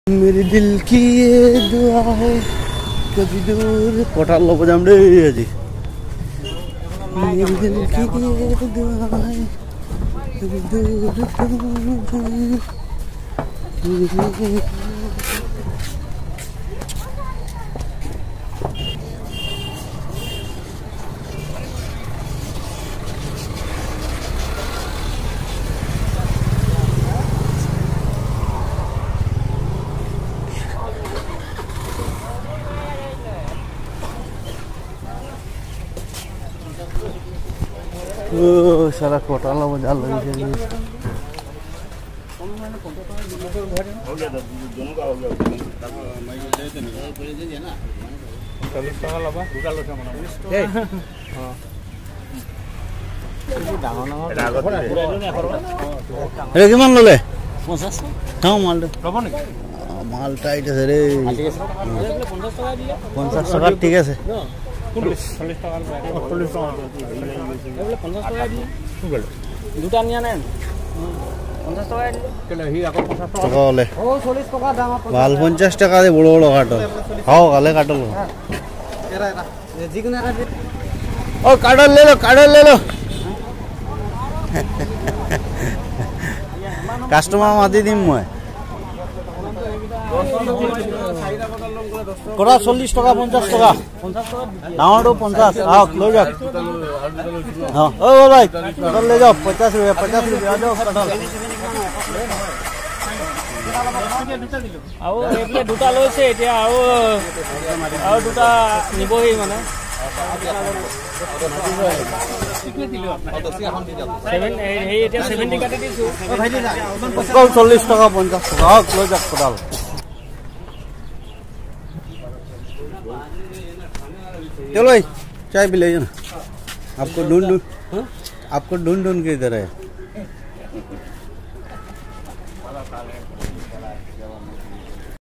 मेरे दिल की ये दुआ है कभी दूर कटाल लो बजाम रे जी मेरे दिल की ये दुआ है कभी दूर सारा कोटाला बजा लगी है हो गया दोनों का हो गया मैं दे दे ना 40 টাকা লবা দুটা লৈছে মানে এই हां ডাঙৰ ডাঙৰ কিমান ললে 50 হাও মাল লব নেকি মাল টাইট আছে রে 50 টাকা দিলে 50 টাকা ঠিক আছে 40 টাকা 40 টাকা এগুলো 50 টাকা দিলে কি বল দুটা নিয়া নেন 50 টাকা দিলে কেলে হি আকো 50 টাকা হলে ও 40 টাকা দাম মাল 50 টাকা দে বড় বড় কাটো হাও গালে কাটো এরা এরা জিগনা রা ओ काडल ले लो कस्टमर माति दिम मैं कोड़ा 40 টাকা 50 টাকা डाउन 50 आओ ले जाओ हां ओ भाई कटल ले जाओ 50 रुपया आ जाओ कटल आओ एकले দুটা লৈছে এতিয়া आओ দুটা নিবহি মানে 70 কাটি দিছো ভাই 40 টাকা 50 টাকা লৈ যাক কোটাল चलो भाई चाय भी ले जाना आपको ढूंढ के इधर है